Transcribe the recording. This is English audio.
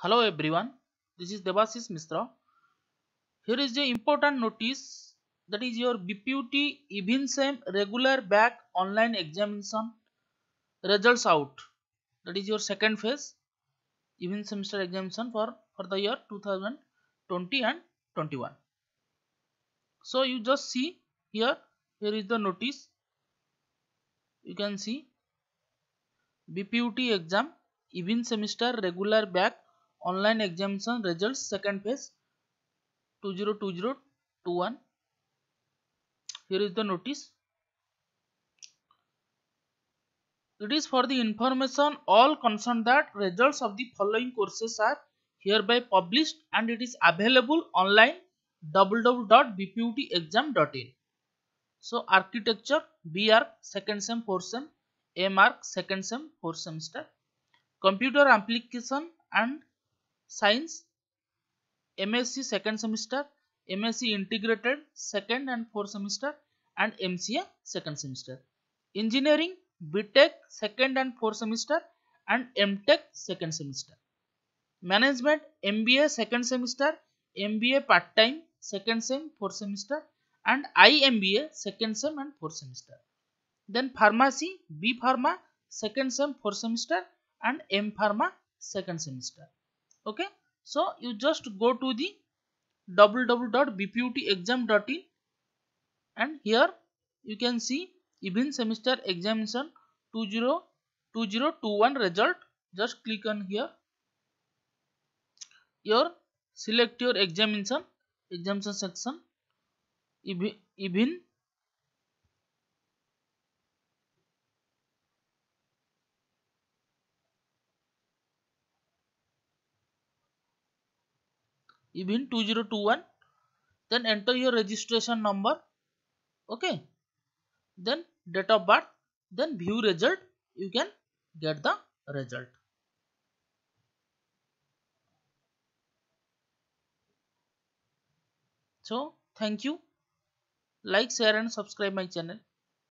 Hello everyone, this is Devasis Misra. Here is the important notice, that is your BPUT even same regular back online examination results out. That is your second phase even semester examination for the year 2020 and 21. So you just see here is the notice. You can see BPUT exam even semester regular back online examination results second phase 2020-21. Here is the notice. It is for the information all concerned that results of the following courses are hereby published and it is available online www.bputexam.in. So architecture B Arc second sem 4th sem, M Arc second sem 4th semester, computer application and science MSc second semester, MSc integrated second and 4th semester and MCA second semester. Engineering BTech second and 4th semester and MTech second semester. Management MBA second semester, MBA part time second sem 4th semester and IMBA second sem and 4th semester. Then pharmacy B Pharma second sem 4th semester and M Pharma second semester. Okay, so you just go to the www.bputexam.in and here you can see even semester examination 2020-21 result. Just click on here, your select your examination section, even 2021, then enter your registration number. Okay, then date of birth, then view result. You can get the result. So thank you. Like, share and subscribe my channel.